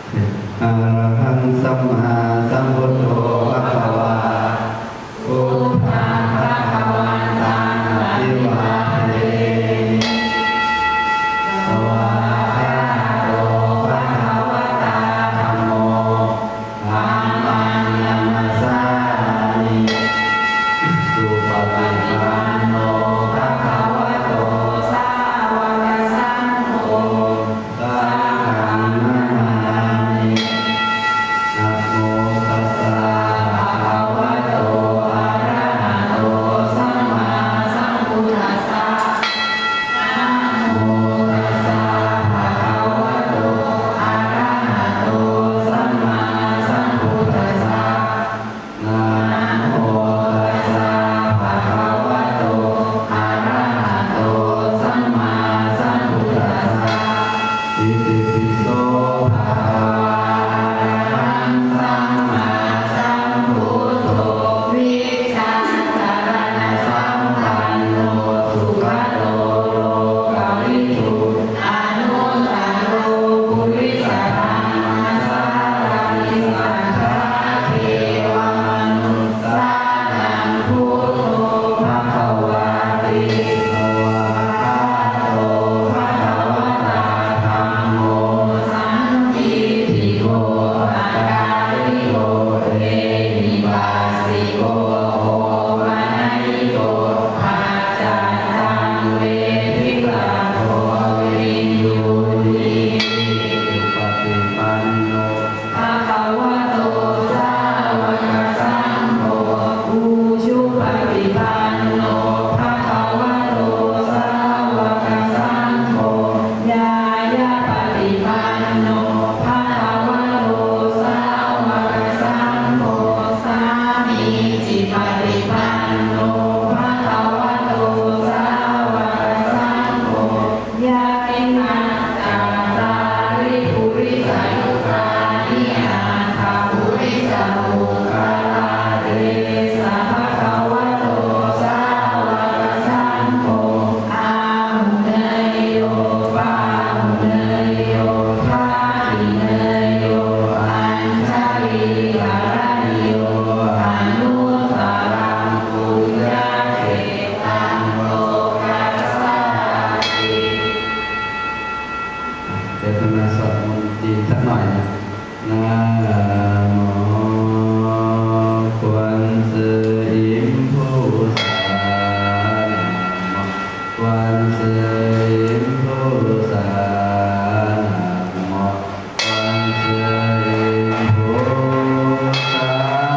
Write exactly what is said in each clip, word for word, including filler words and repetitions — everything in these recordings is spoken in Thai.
อะระหังสัมมาสัมพุทโธภะคะวาพุทธังภะคะวันตังอะภิวาเทสวากขาโตภะคะวะตาธัมโมธัมมังนัมมัสสามิสุปฏิปันโนภะคะวะโตสาวกสังโฆสังฆังนามามินะโมตัสสะภะคะวะโตอะระหะโตสัมมาสัมพุทธัสสะนะโมตัสสะภะคะวะโตอะระหะโตสัมมาสัมพุทธัสสะนะโมตัสสะภะคะวะโตอะระหะโตสัมมาสัมพุทธัสสะอิติปิโสภะคะวะอะระหังสัมมาสัมพุทโธวิชาจารณะสัมปันโนสุขโตโลกวิทูอนุตตโรปุริสธรรมสารทิสัทธาเทวมนุสสานังพุทโธภะคะวะติภวะคะโตภะคะวะตาธัมโมสันทิฏฐิโกอาการิโกเอหิปัสสิโกโหวะนัยโกปัจจันตังเวทิตาโทวินยูติสุปฏิปันโนภะคะวะโตสาวกสังโฆอุชุปฏิปันโนภะคะวะโตสาวกสังโฆญาญาปฏิปันโนภะคะวะโตสาวกสังโฆสามีจิปฏิปันโนภะคะวะโตสาวกสังโฆญาติมัตตังตาริปุริสายุคานิอาคาปุริสามุขลาเตสะภะคะวะโตสาวกสังโฆอาหุเนยโยปาหุเนยโยทาหิเนยโยอัญชลีหารันโยอนุตตรังปุญญเขตังโลกัสสาติเจตนาสวดมนต์จีนสักหน่อยนะนะโมควรซื้ออิมผู้สานะโมควรซื้ออิมผู้สานะโมควรซื้ออิมผู้สา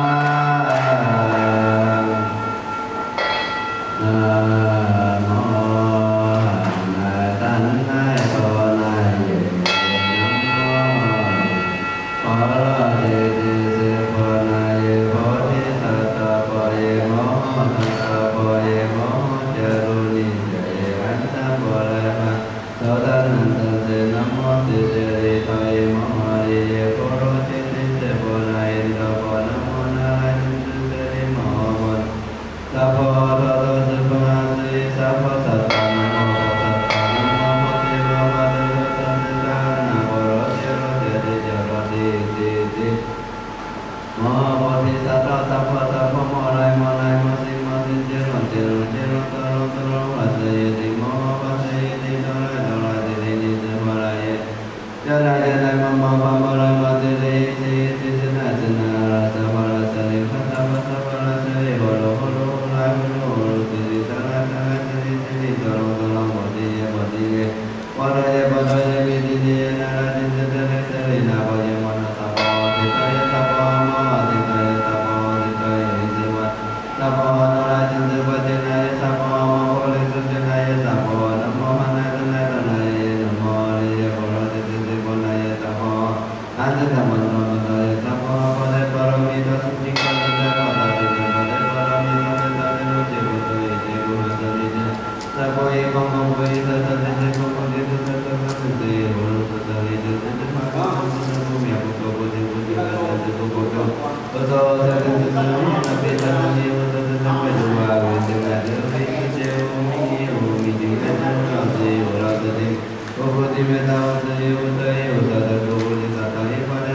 นะโมนายตันนายโตนายเยนะโมขอเราเดติเสพนายโพธิสัตตะปะเยโมตัสสะปะเยโมจารุณิจเยอันตะปะเรมะโสตนันตัสสะนะโมติเสริตายโมหะริเยโกโรจิติเสพนายตะปะนะโมนาลายติเสริโมมะสัพพะโรโตสัพพะสิสัพพะสัตตานะโมตัสสะนะโมโพธิโลภะโตสันติรานะโกโรติโรติติจารติติติโมโพธิสัตตะสัพพะสัพพะโมไรโมไรโมสิโมสิเจโรเจโรเจโรตโรตโรวัสยติโมวัสยติโดไรโดไรติติติสัพพะไรเจไรเจไรโมโมปะโมไรโมติติสิติสินะสินะราสะวะราสะลิภัตตะภัตตะวะราสะลิโหโลโหโลไรโหโลโหโลสิติสะระสะระสิติสิติตโรตโรโมติเยโมติเยวะระเยปะโตเยวิติเยนะระติสิตะระสะลินาภะเยโมนะสัพพะติตะเยสัพพะโมติตะเยสัพพะติตะเยอิสิวะสัพพะนะระติสิวะเจนะเยสัพพะโมโหริสุเจนะเยสัพพะนะโมหะนะตะนะตะนะเยนะโมริเยโหโรติสิสิวะนะเยสัพพะอันตะมะนะมะตะเยสัพพะปะเดปะโรมิตะสุติกะตะนะตะติกะตะปะโรมิตะตะนะโรเจโกตะเยเจโกหะตะลิเจสัพพะเยมังมังเวตะตะเจโกโกเจตะตะตะตะเตโหโรตะตะลิเจตะตะมะกะมะนะโมมิยะโกโกเจโกเจกะตะเจโกโกโจโตโตตะตะตะนะโมนะเปตะนะเยตะตะตะเปตุวะเวเจนะเจเวเจโอมิเยโอมิจิเวนะโรเจโอระตะเตโกโกติเมตะวะเตโยตะเยโอตะตะโกโกจิตะตะเยปะเร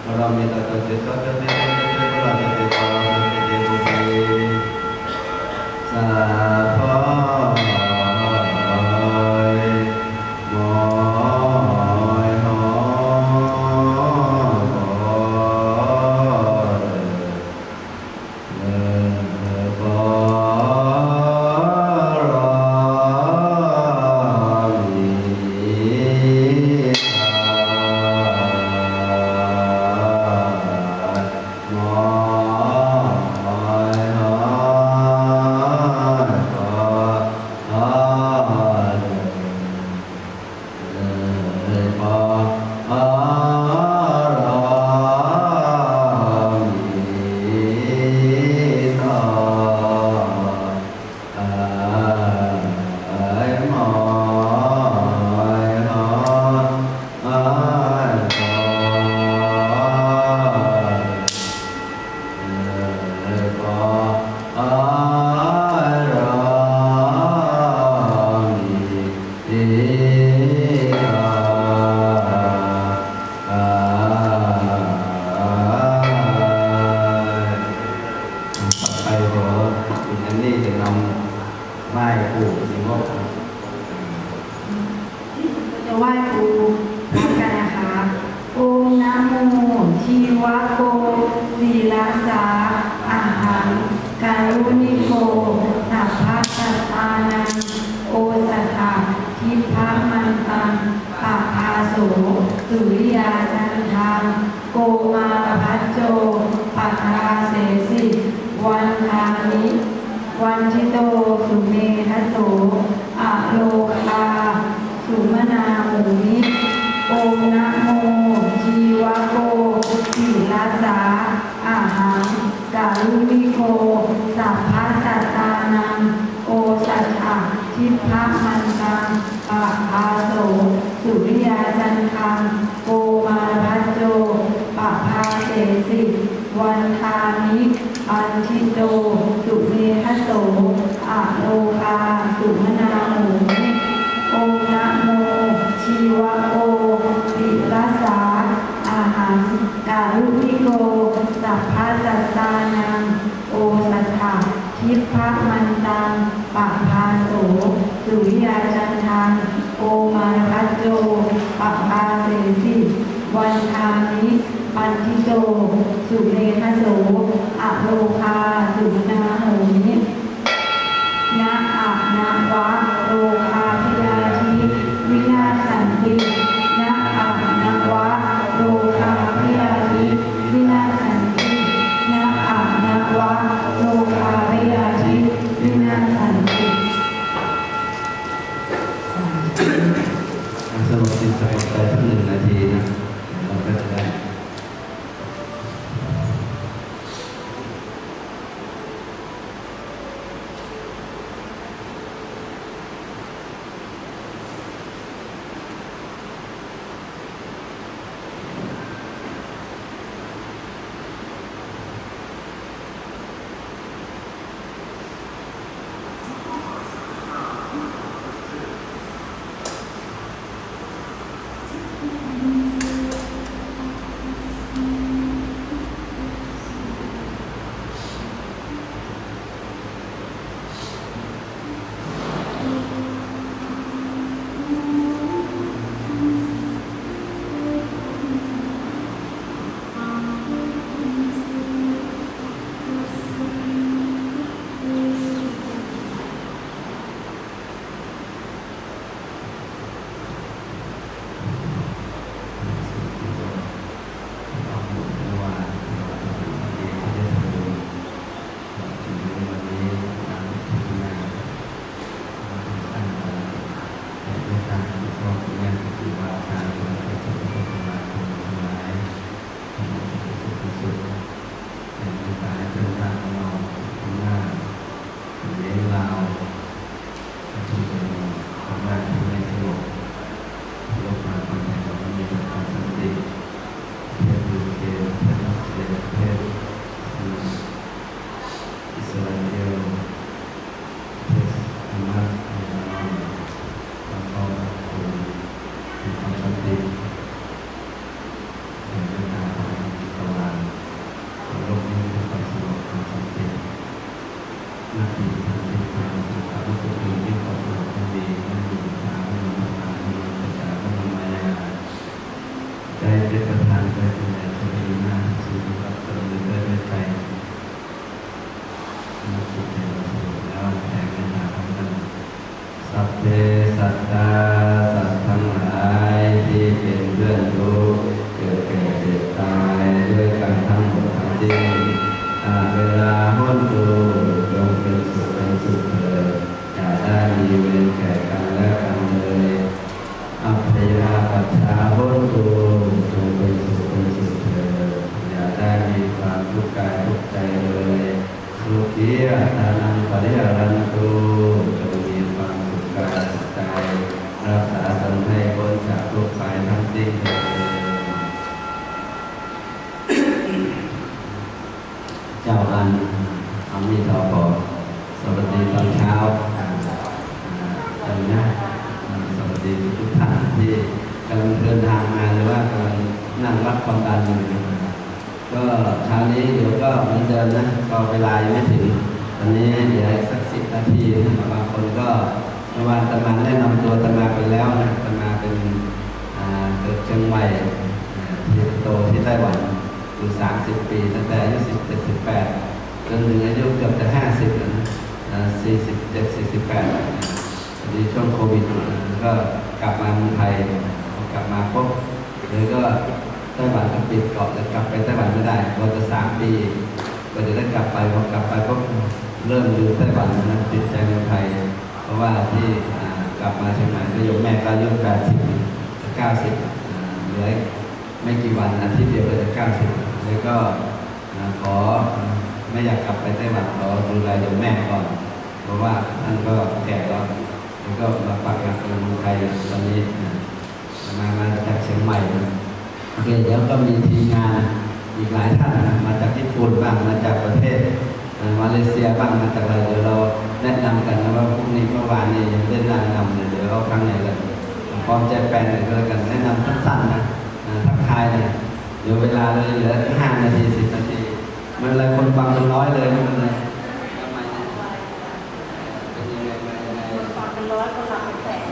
เรามีตาตาเจตตาเจตเจตเจตเราจะเจตเราจะเจตบุรีสาพอมอยหอเออปอรอมีมอยหอปอปอรอมีตอไอ้หมอยหอไอ้ปอปอรอมีตอไปขอคุณแอนนี่จะนำไหว้ปู่สิงห์จะไหว้ครูพร้อมกันนะคะโอมนะโมชีวะโกศีลาสาอาหังการุณิโกสัพพะสัตตานังโอสัทธาทิพามันตังปะพาโสสุริยาจันทังโกมาพัจโจปัทราเสสิวันทานิวันชิโตสุเมทโสอะโลคาสุมนาโหมิโอมนะโมชีวะโกศีลาสาอาหังการุณิโกสัพพะสัตตานังโอสัทธาทิพะมันตังปะพาโสสุริยาจันทังโกมารัจโจปะพาเสสิวันทานิอันทิโตสุเมทโสอะโลคาสุมนาโหมิโอมนะโมชีวะโกศีลาสาอาหังการุณิโกสัพพะสัตตานังโอสัทธาทิพะมันตังปะพาโสสุริยาจันทังโอมารัจโจปะพาเสสิวันทานิปันทิโตสุเมทโสอะโลคาสุมนาโหมินะอะนะวะโลคาพยาธิวินาศสันตินะอะนะวะโลคาพยาธิวินาศสันตินะอะนะวะโลคาพยาธิวินาศสันติสรุปสินสมุดใจเพิ่มหนึ่งนาทีนะเราก็จะได้ขียตานังปริหารันตุจงมีความสุขกายใจรักษาตนให้พ้นจากทุกข์ภัยทั้งสิ้นเจ้าอันอามีทอพอสวัสดีตอนเช้าจำนะสวัสดีทุกท่านที่กำลังเดินทางมาหรือว่ากำลังนั่งรับความดันอยู่ก็เช้านี้เดี๋ยวก็เหมือนเดิมนะก็เวลายังไม่ถึงตอนนี้เดี๋ยวสักสิบนาทีบางคนก็เมื่อวานตมาแนะนำตัวตมาไปแล้วนะตมาเป็นเกิดเชียงใหม่ที่โตที่ไต้หวันอยู่สามสิบปีตั้งแต่อายุสิบเจ็ดสิบแปดจนถึงอายุเกือบจะห้าสิบนะสี่สิบเจ็ดสี่สิบแปดพอดีช่วงโควิดก็กลับมาเมืองไทยกลับมาปุ๊บเลยก็ไต้หวันก็ปิดเกาะจะกลับไปไต้หวันไม่ได้ก็จะสามปีก็จะได้กลับไปพอกลับไปก็เริ่มดูไต้หวันนะติดใจเมืองไทยเพราะว่าที่กลับมาเชียงใหม่ก็ยกแม่ก็อายุแปดสิบเก้าสิบเหลือไม่กี่วันอาทิตย์เดียวก็จะเก้าสิบเลยก็ขอไม่อยากกลับไปไต้หวันขอดูแลยกแม่ก่อนเพราะว่าท่านก็แก่แล้วแล้วก็มาปักหลักในเมืองไทยตอนนี้มามาจากเชียงใหม่โอเคเดี๋ยวก็มีทีมงานอีกหลายท่านนะมาจากญี่ปุ่นบ้างมาจากประเทศมาเลเซียบ้างมาจากอะไรเดี๋ยวเราแนะนำกันนะว่าพรุ่งนี้เมื่อวานนี้ยังได้แนะนำเลยเดี๋ยวเราครั้งไหนกันพร้อมแจกแปลนเลยก็แล้วกันแนะนำสั้นๆนะทักทายเนี่ยเดี๋ยวเวลาเลยเหลือห้านาทีสิบนาทีมันอะไรคนฟังมันน้อยเลยมันเลยคนฟังเป็นร้อยคนหลับเป็นแสน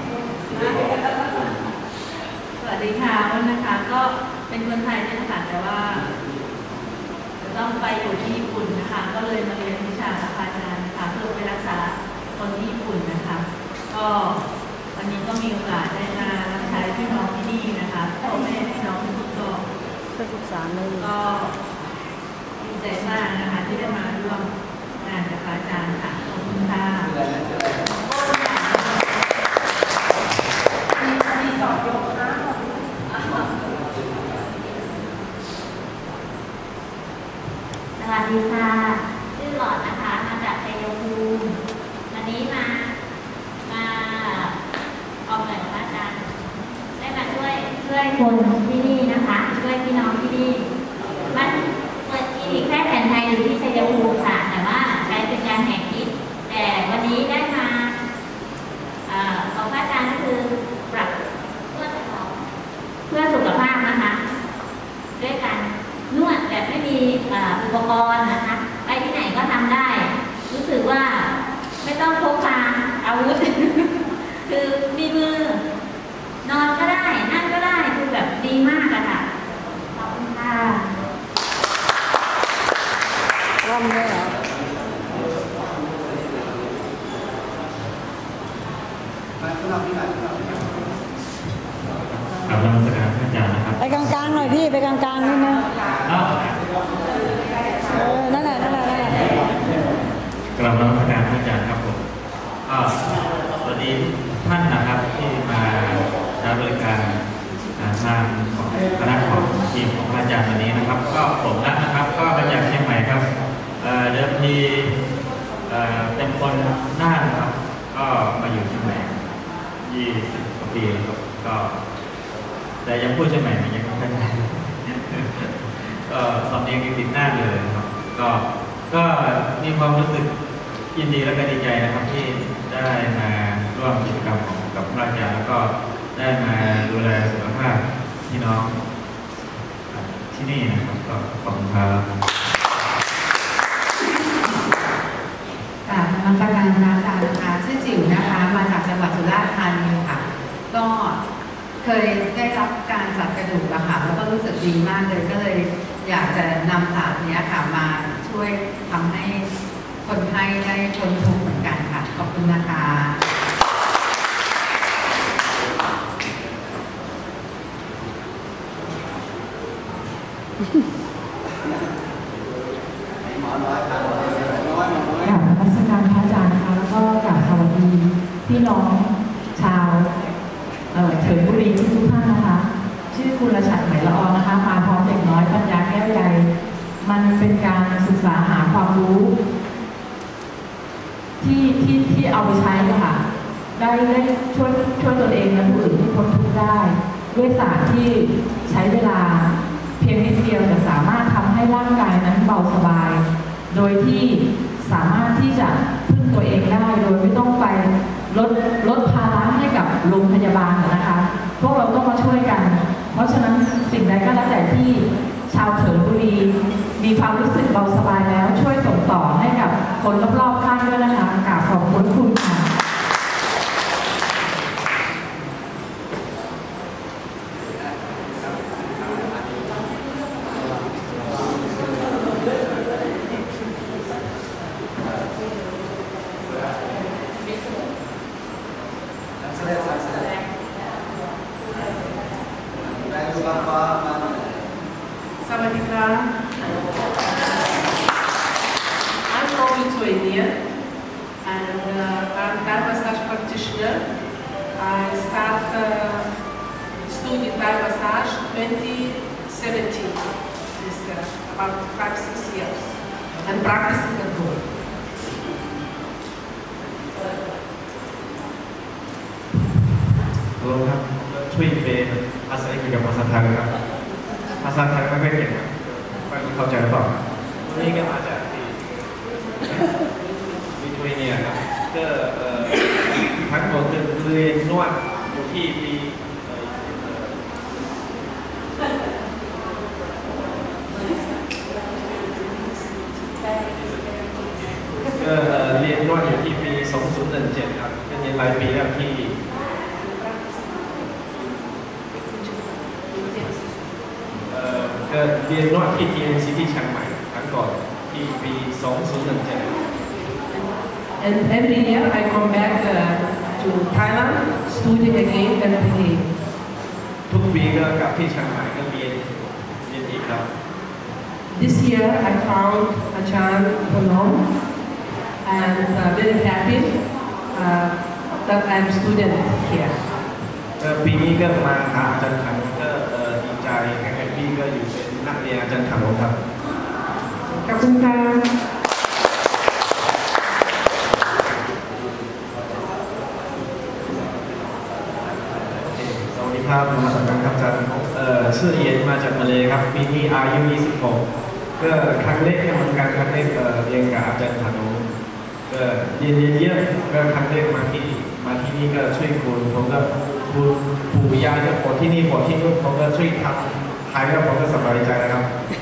สวัสดีค่ะวันนะคะก็เป็นคนไทยนี่นะคะแต่ว่าจะต้องไปอยู่ที่ญี่ปุ่นนะคะก็เลยมาเรียนวิชาอาจารย์นะคะเพื่อไปรักษาคนที่ญี่ปุ่นนะคะก็วันนี้ก็มีโอกาสได้มารับใช้พี่น้องที่นี่นะคะพ่อแม่พี่น้องทุกคนก็ศึกษาเลยก็ดีใจมากนะคะที่ได้มาร่วมงานกับอาจารย์ค่ะขอบคุณค่ะมีสอบยกนะสวัสดีค่ะชื่อหลอดนะคะมาจากชัยภูมิวันนี้มามาออกแบบอาจารย์ได้มาช่วยช่วยคนที่นี่นะคะช่วยพี่น้องที่นี่มันเปิดคลินิกแพทย์แผนไทยอยู่ที่ชัยภูมิค่ะแต่ว่าใช้เป็นการแหกคิดแต่วันนี้ได้มาของอาจารย์ก็คือปรับเพื่อเพื่อสุขภาพนะคะด้วยการนวดแบบไม่มีอุปกรณ์นะคะไปที่ไหนก็ทำได้รู้สึกว่าไม่ต้องพกพาอาวุธ คือมีมือนอนก็ได้นั่งก็ได้คือแบบดีมากอะค่ะขอบคุณค่ะร่วมด้วยเหรอกับนมัสการพระอาจารย์นะครับไปกลางๆหน่อยพี่ไปกลางๆนิดนึงเออนั่นแหละนั่นแหละนั่นแหละกราบนมัสการพระอาจารย์ครับผมก็สวัสดีท่านนะครับที่มาใช้บริการทางของคณะของทีมของพระอาจารย์วันนี้นะครับก็ผมนัทนะครับก็มาจากเชียงใหม่ครับเดิมทีเป็นคนน่านครับก็มาอยู่เชียงใหม่ยี่สิบกว่าปีแล้วครับก็แต่ยังพูดเชียงใหม่ยังไม่ค่อยได้ก็สำเนียงยังติดหน้าเลยครับก็ก็มีความรู้สึกยินดีและก็ดีใจนะครับที่ได้มาร่วมกิจกรรมของกับพระอาจารย์แล้วก็ได้มาดูแลสุขภาพพี่น้องที่นี่นะครับก็ขอบคุณครับค่ะนมัสการพระอาจารย์นะคะชื่อจิ๋วนะคะมาจากจังหวัดสุราษฎร์ธานีค่ะก็เคยได้รับการจัดกระดูกอะค่ะแล้วก็รู้สึกดีมากเลยก็เลยอยากจะนำศาสตร์นี้ค่ะมาช่วยทำให้คนไข้ได้พ้นทุกข์เหมือนกันค่ะขอบคุณนะคะกราบนมัสการพระอาจารย์นะคะแล้วก็กราบสวัสดีพี่น้องชาวเถิดบุรีทุกท่านนะคะชื่อคุณชัดไหมละอองนะคะมาพร้อมเด็กน้อยปัญญาแก้วใหญ่มันเป็นการศึกษาหาความรู้ที่เอาไปใช้ค่ะได้ได้ช่วยช่วยตนเองและผู้อื่นให้พ้นทุกข์ได้ด้วยศาสตร์ที่ใช้เวลาเพียงนิดเดียวแต่สามารถทำให้ร่างกายนั้นเบาสบาย โดยที่สามารถที่จะพึ่งตัวเองได้โดยไม่ต้องไปลดลดภาระให้กับโรงพยาบาลนะคะพวกเราต้องมาช่วยกันเพราะฉะนั้นสิ่งใดก็แล้วแต่ที่ชาวเถินบุรีมีความรู้สึกเบาสบายแล้วช่วยส่งต่อให้กับคนรอบๆข้างด้วยนะคะกราบขอบคุณคุณค่ะ Sawadika. I'm from Lithuania and uh, I'm Thai massage practitioner. I start uh, study Thai massage twenty seventeen. It's uh, about five six years and practicing at home. รู้ครับช่วยเป็นภาษาอังกฤษกับภาษาไทยครับภาษาไทยไม่ค่อยเก่งไม่เข้าใจหรือเปล่าวันนี้ก็มาจากที่ลิทัวเนียครับก็ทั้งหมดคือเรียนนวดอยู่ที่ปีก็เรียนนวดอยู่ที่ปีสองพันสิบเจ็ดครับเป็นเรียนรายปีแล้วที่ก็เรียนนวดที่ ที เอ็ม ซี ที่เชียงใหม่ครั้งก่อนที่ปีสองพันสิบเจ็ด And every year I come back uh, to Thailand, study again and again. ทุกปีก็กลับที่เชียงใหม่ก็เรียนเรียนอีกครับ This year I found Ajahn Phanom and uh, very happy uh, that I'm a student here. ปีนี้ก็มาหาอาจารย์ขันก็ดีใจแฮปปี้ก็อยู่เป็นนักเรียนอาจารย์ขันครับขอบคุณค่ะสวัสดีครับมาสัมภาษณ์ครับอาจารย์ชื่อเอียนมาจากมาเลยครับปีนี้อายุยี่สิบหกก็ครั้งแรกเหมือนกันครั้งแรกเรียนกับอาจารย์ขันก็เรียนเยอะๆก็ครั้งแรกมาที่มาที่นี่ก็ช่วยคุณผมก็คุณปู่ย่าก็ปวดที่นี่ปวดที่นู่นผมก็ช่วยทำหายแล้วผมก็สบายใจนะครับ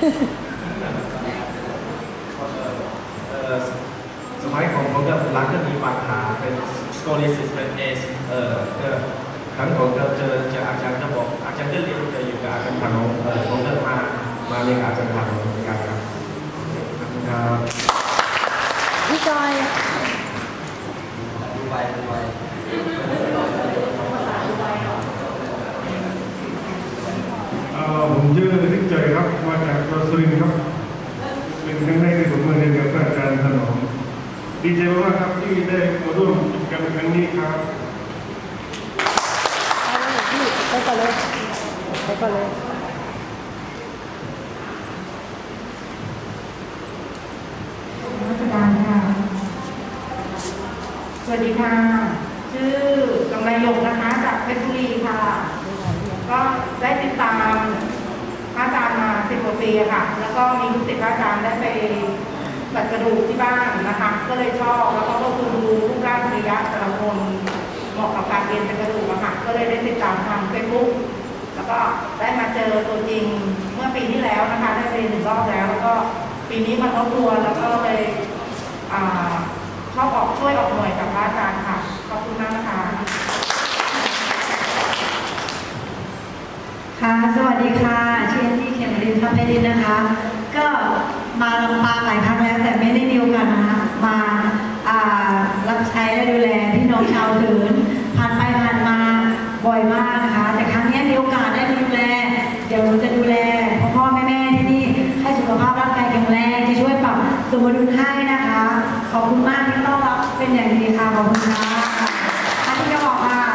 สมัยของผมก็รักก็มีปัญหาเป็นสโคลิซิสเป็นเอสเออก็ครั้งผมก็เจอเจออาจารย์ก็บอกอาจารย์ก็เรียนจะอยู่กับอาจารย์พานุเออผมก็มามาเรียนอาจารย์พานุเหมือนกันครับขอบคุณครับพี่จอยดูไปดูไปผมชื่อทิศใจครับมาจากจังหวัดสุรินทร์ครับเป็นครั้งแรกที่ผมมาเรียนกับอาจารย์ถนอมดีใจมากครับที่ได้มาร่วมกิจกรรมครั้งนี้ครับไปก่อนเลยไปก่อนเลยนักการค่ะสวัสดีค่ะชื่อกำไรหยกนะคะจากเพชรบุรีค่ะก็ได้ติดตามพระอาจารย์มาสิบกว่าปีค่ะแล้วก็มีลูกศิษย์พระอาจารย์ได้ไปจัดกระดูกที่บ้านนะคะก็เลยชอบแล้วก็ก็คือดูรูปร่างระยะแต่ละคนเหมาะกับการเรียนจัดกระดูกอะค่ะก็เลยได้ติดตามทางเฟซบุ๊กแล้วก็ได้มาเจอตัวจริงเมื่อปีที่แล้วนะคะได้ไปหนึ่งรอบแล้วแล้วก็ปีนี้มาทบทวนแล้วก็เลยชอบออกช่วยออกหน่วยกับพระอาจารย์ค่ะขอบคุณมากนะคะค่ะสวัสดีค่ะชื่อที่เขมรินทร์ทัพเพชรนะคะ ก็มาลำปางหลายครั้งแล้วแต่ไม่ได้มีโอกาสนะคะมารับใช้และดูแลพี่น้องชาวเถินผ่านไปผ่านมาบ่อยมากนะคะแต่ครั้งนี้มีโอกาสได้มาดูแลเดี๋ยวเราจะดูแลพ่อพ่อแม่แม่ที่นี่ให้สุขภาพร่างกายแข็งแรงจะช่วยปรับสมดุลให้นะคะขอบคุณมากที่ต้อนรับเป็นอย่างดีค่ะขอบคุณค่ะท่านที่จะบอกค่ะ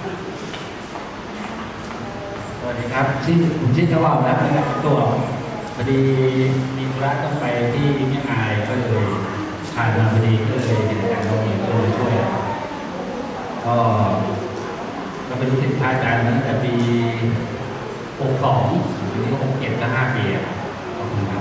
สวัสดีครับชื่อผมชื่อเจ้าบ่าวนะตัวพอดีมีธุระต้องไปที่แม่อายก็เลยผ่านมาพอดีก็เลยเห็นการเราเองก็เลยช่วยก็ก็เป็นลูกศิษย์อาจารย์ตั้งแต่ปีหกสองถึงหกเจ็ดก็ห้าปีขอบคุณครับ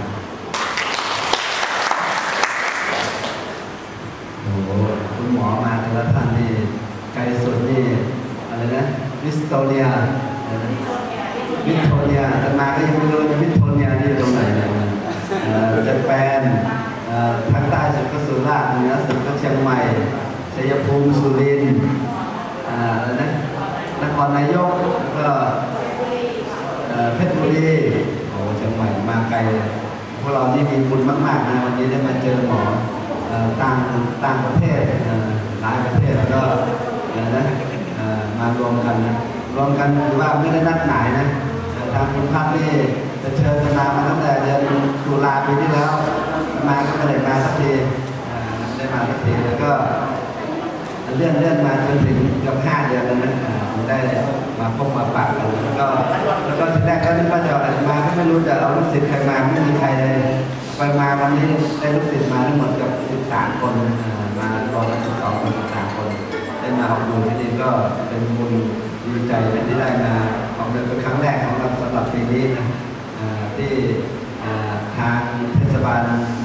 โอ้โหคุณหมอมาแต่ละท่านนี่ไกลสุดนี่อะไรนะวิสโตเรียวิทโทเนียแต่มาก็ยังไม่รู้วิทโทเนียนี่ตรงไหนเนี่ยจะแปนทางใต้สุดก็สุราษฎร์เหนือสุดก็เชียงใหม่ชัยภูมิสุรินทร์อะไรนะนครนายกก็เพชรบุรีโอ้เชียงใหม่มาไกลพวกเรานี่มีบุญมากๆนะวันนี้ได้มาเจอหมอต่างต่างประเทศหลายประเทศแล้วก็นะมารวมกันนะรวมกันถือว่าไม่ได้นัดหมายนะทางคุณพัฒน์นี่จะเชิญคณะมาตั้งแต่เดือนตุลาปีที่แล้วมาก็ไม่ได้มาสักทีได้มาสักทีแล้วก็เลื่อนเลื่อนมาจนถึงเกือบห้าเดือนแล้วนะได้มาพบมาปะกันแล้วก็แล้วก็ทีแรกก็นึกว่าจะมาก็ไม่รู้จะเอาลูกศิษย์ใครมาไม่มีใครเลยไปมาวันนี้ได้ลูกศิษย์มาทั้งหมดเกือบสิบสามคนมารวมกันสิบสองคนสิบสามคนได้มาออกดูที่นี่ก็เป็นบุญดีใจที่ได้มาออกเดินเป็นครั้งแรกของเราสำหรับปีนี้นะที่ทางเทศบาล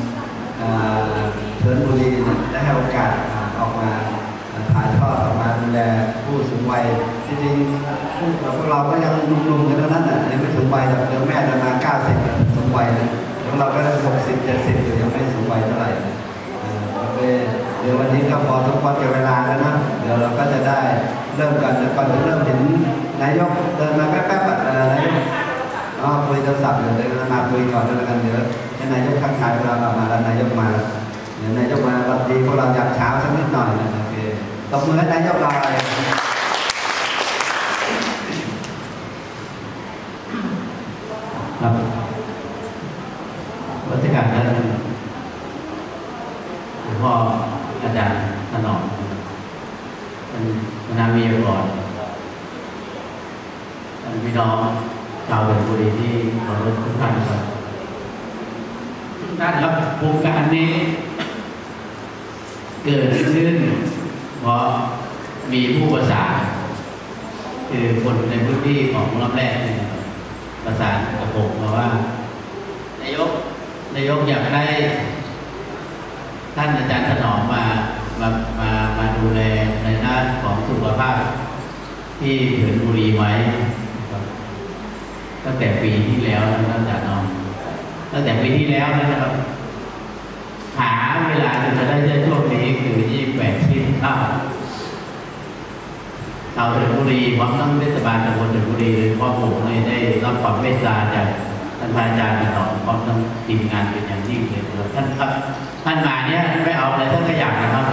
เทิร์นบุรีได้ให้โอกาสออกมาถ่ายทอดออกมาดูแลผู้สูงวัยจริงๆพวกเราก็ยังหนุ่มๆกันเท่านั้นน่ะยังไม่สูงวัยแต่เดี๋ยวแม่จะมาเก้าสิบสูงวัยนะของเราก็ได้หกสิบเจ็ดสิบอยู่ยังไม่สูงวัยเท่าไหร่เดี๋ยววันนี้ก็พอทุกคนเก็บเวลาแล้วนะเดี๋ยวเราก็จะได้เริ่มกันก่อนจะเริ่มเห็นนายกเดินมาแป๊บๆนายกอ๋อคุยโทรศัพท์อยู่เลยมาคุยก่อนแล้วกันเดี๋ยวให้นายกทักทายเรามาแล้วนายกมาเดี๋ยวนายกมาสวัสดีพวกเราอยากเช้าสักนิดหน่อยนะโอเคตบมือให้นายกเราเลยครับรัชกาลนั้นหลวงพ่ออาจารย์ถนอมมันนามีก่อนพี่น้องชาวเพชรบุรีที่ขอรบทุกท่านครับทุกท่านครับโครงการนี้เกิดขึ้นเพราะมีผู้ประสานคือคนในพื้นที่ของลำแรกประสานกับผมมาว่านายกนายกอยากได้ท่านอาจารย์ถนอมมามามามาดูแลในด้านของสุขภาพที่เพชรบุรีไว้ตั้งแต่ปีที่แล้วนะครับอาจารย์น้องตั้งแต่ปีที่แล้วนะครับหาเวลาจะได้ในช่วงนี้คือยี่สิบแปดที่เข้าชาวเพชรบุรีพร้อมทั้งเทศบาลตำบลเพชรบุรีหรือพ่อผมได้รับความเมตตาจากท่านอาจารย์ถนอมพร้อมทั้งทีมงานเป็นอย่างยิ่งเลยครับท่านครับท่านมาเนี่ยไม่เอาอะไรท่านก็อยากนะครับ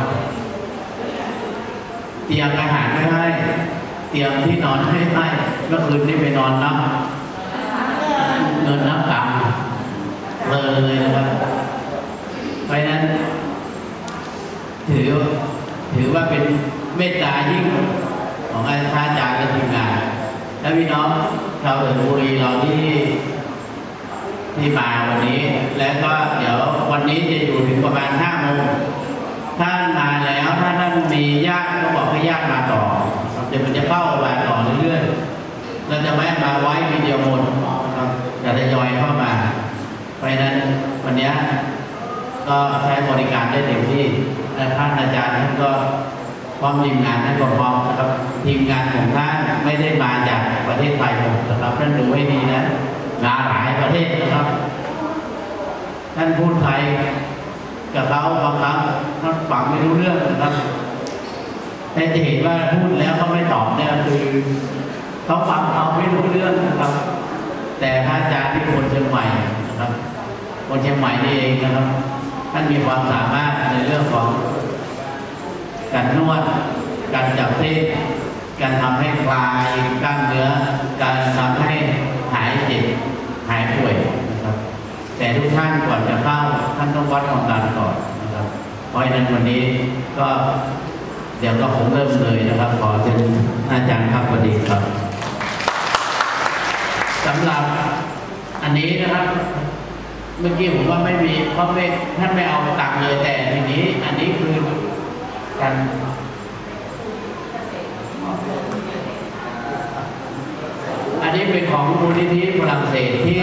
เตรียมอาหารไม่ให้เตรียมที่นอนไม่ให้เมื่อคืนนี้ไปนอนน้ำเงินน้ำกำเลยนะครับเพราะนั้นถือถือว่าเป็นเมตตายิ่งของอาจารย์และทีมงานและพี่น้องชาวเพชรบุรีเราที่ที่มาวันนี้และก็เดี๋ยววันนี้จะอยู่ถึงประมาณห้าโมงท่านมาแล้วถ้าท่านมีญาติก็บอกให้ญาติมาต่อเดี๋ยวมันจะเข้ามาต่อเรื่อยๆเราจะไม่มาไว้วิดีโอหมดครับจะทยอยเข้ามาเพราะฉะนั้นวันนี้ก็ใช้บริการได้เต็มที่และท่านอาจารย์ท่านก็พร้อมทีมงานท่านก็พร้อมนะครับทีมงานของท่านไม่ได้มาจากประเทศไทยหมดนะครับท่านดูให้ดีนะมาหลายประเทศนะครับท่านพูดไทยกับเขาบางครั้งท่านฟังไม่รู้เรื่องนะครับแต่จะเห็นว่าพูดแล้วเขาไม่ตอบเนี่ยคือเขาฟังเขาไม่รู้เรื่องนะครับแต่พระอาจารย์ที่คนเชียงใหม่นะครับคนเชียงใหม่นี่เองนะครับท่านมีความสามารถในเรื่องของการนวดการจับเส้นการทำให้คลายกล้ามเนื้อการทำให้หายเจ็บหายป่วยนะครับแต่ทุกท่านก่อนจะเข้าท่านต้องวัดความดันก่อนนะครับเพราะฉะนั้นวันนี้ก็เดี๋ยวก็คงเริ่มเลยนะครับขอเชิญอาจารย์ครับสวัสดีครับสำหรับอันนี้นะครับเมื่อกี้ผมว่าไม่มีเพราะไม่ท่านไม่เอาตังค์เลยแต่ทีนี้อันนี้คือการอันนี้เป็นของมูลนิธิฝรั่งเศสที่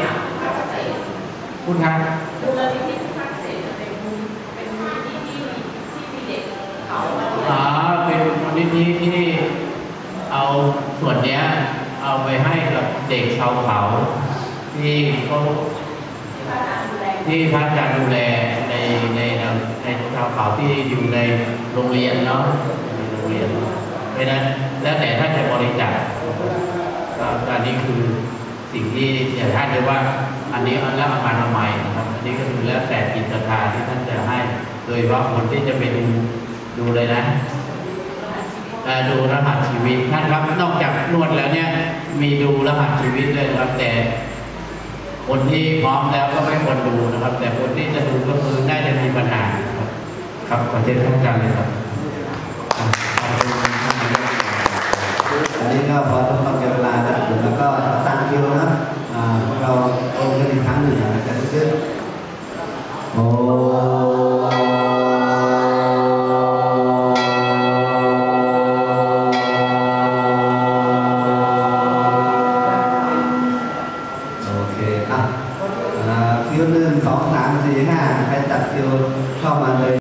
คุณครับมูลนิธิฝรั่งเศสเป็นเป็นมูลนิธิที่ที่มีเด็กเขาอ๋อเป็นมูลนิธิที่เอาส่วนเนี้ยเอาไปให้กับเด็กชาวเขาที่เขาที่พระอาจารย์ดูแลในในในชาวเขาที่อยู่ในโรงเรียนเนาะในโรงเรียนเพราะนั้นแล้วแต่ท่านจะบริจาคอันนี้คือสิ่งที่อย่าท่านเลยว่าอันนี้เอาแล้วเอามาทำไมนะครับอันนี้ก็คือแล้วแต่จิตศรัทธาที่ท่านจะให้โดยว่าคนที่จะไปดูดูเลยนะดูรหัสชีวิตท่านครับนอกจากนวดแล้วเนี่ยมีดูรหัสชีวิตเลยนะครับแต่คนที่พร้อมแล้วก็ไม่ควรดูนะครับแต่คนที่จะดูก็คือได้จะมีปัญหาครับครับขอเชิญท่านอาจารย์เลยครับอันนี้ก็พอต้องต้องเวลาแล้วแล้วก็ตั้งคิวนะครับเราลงกันอีกครั้งหนึ่งนะครับทุกท่านโอ้คิวหนึ่งสองสามสี่ห้าใครจัดคิวเข้ามาเลย